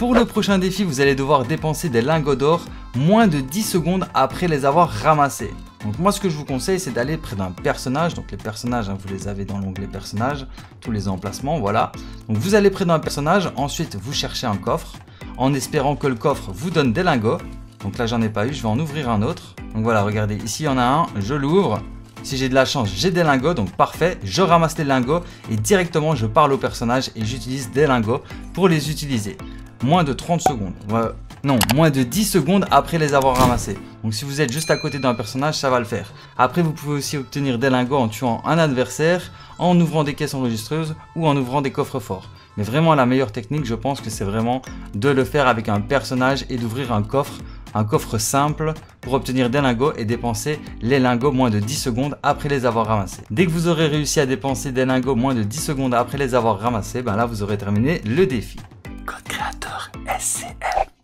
Pour le prochain défi, vous allez devoir dépenser des lingots d'or moins de 10 secondes après les avoir ramassés. Donc moi ce que je vous conseille c'est d'aller près d'un personnage, donc les personnages vous les avez dans l'onglet personnages, tous les emplacements, voilà. Donc vous allez près d'un personnage, ensuite vous cherchez un coffre, en espérant que le coffre vous donne des lingots. Donc là j'en ai pas eu, je vais en ouvrir un autre. Donc voilà, regardez, ici il y en a un, je l'ouvre. Si j'ai de la chance, j'ai des lingots, donc parfait, je ramasse les lingots et directement je parle au personnage et j'utilise des lingots pour les utiliser. Moins de 30 secondes. Non, moins de 10 secondes après les avoir ramassés. Donc si vous êtes juste à côté d'un personnage, ça va le faire. Après, vous pouvez aussi obtenir des lingots en tuant un adversaire, en ouvrant des caisses enregistreuses ou en ouvrant des coffres forts. Mais vraiment, la meilleure technique, je pense que c'est vraiment de le faire avec un personnage et d'ouvrir un coffre simple pour obtenir des lingots et dépenser les lingots moins de 10 secondes après les avoir ramassés. Dès que vous aurez réussi à dépenser des lingots moins de 10 secondes après les avoir ramassés, ben là, vous aurez terminé le défi. Code créateur SCL.